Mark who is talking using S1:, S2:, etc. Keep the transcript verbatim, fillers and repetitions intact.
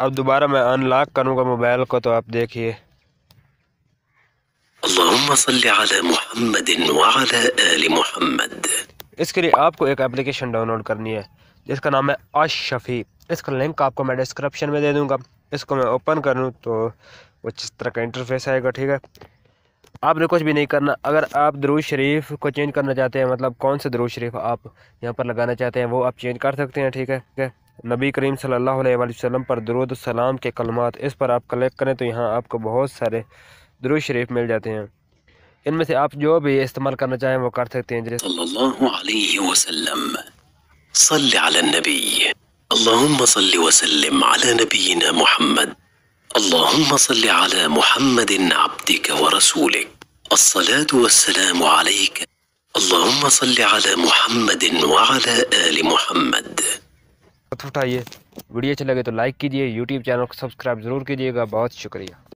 S1: अब दोबारा मैं अनलॉक करूँगा मोबाइल को, तो आप देखिए
S2: अल्लाहुम्मा सल्ली अला मुहम्मदिन व अला आलि मुहम्मद।
S1: इसके लिए आपको एक एप्लीकेशन डाउनलोड करनी है जिसका नाम है आश शफ़ी। इसका लिंक आपको मैं डिस्क्रिप्शन में दे दूँगा। इसको मैं ओपन करूँ तो कुछ इस तरह का इंटरफेस आएगा, ठीक है। आपने कुछ भी नहीं करना। अगर आप दरूद शरीफ को चेंज करना चाहते हैं, मतलब कौन से दरूद शरीफ आप यहाँ पर लगाना चाहते हैं, वो आप चेंज कर सकते हैं, ठीक है ठीक है। नबी करीम सल्लल्लाहु अलैहि वसल्लम पर दरूद सलाम के कलमात, इस पर आप क्लिक करें तो यहाँ आपको बहुत सारे दरूद शरीफ मिल जाते हैं। इनमें से आप जो भी इस्तेमाल करना चाहें वो कर सकते हैं। जैसे
S2: सल्लल्लाहु अलैहि वसल्लम, सल्ली अला नबी, अल्लाहुम्मा सल्ली व सल्लिम अला नबीना मुहम्मद, अल्लाहुम्मा सल्ली अला मुहम्मदिन अब्दिक व रसूलिक, अस्सलातु वस्सलामु अलैक, अल्लाहुम्मा सल्ली अला मुहम्मदिन व अला आलि मुहम्मद।
S1: उठाइए। वीडियो अच्छी लगे तो लाइक कीजिए, यूट्यूब चैनल को सब्सक्राइब ज़रूर कीजिएगा। बहुत शुक्रिया।